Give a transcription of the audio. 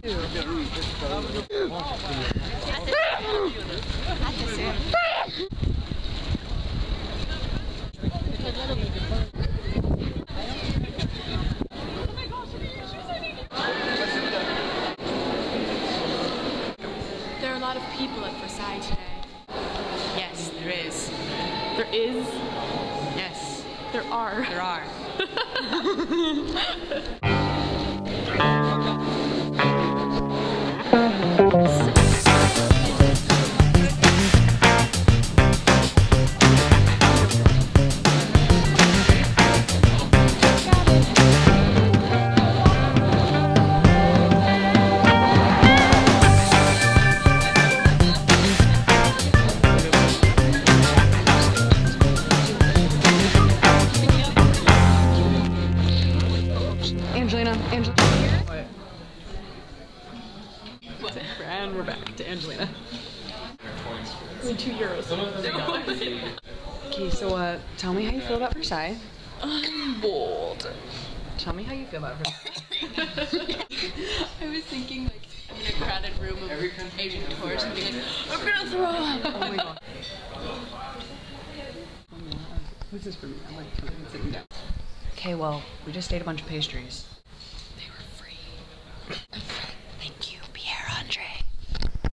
There are a lot of people at Versailles today. Yes, there is. There is? Yes. There are. There are. Angelina. What? And we're back to Angelina. Only €2. Okay, so tell me how you feel about Versailles. I'm bold. Tell me how you feel about Versailles. I was thinking like I'm in a crowded room of Asian tourists and being like, I'm gonna throw up. Oh my god. What's this for me? I'm like sitting down. Okay, well, we just ate a bunch of pastries.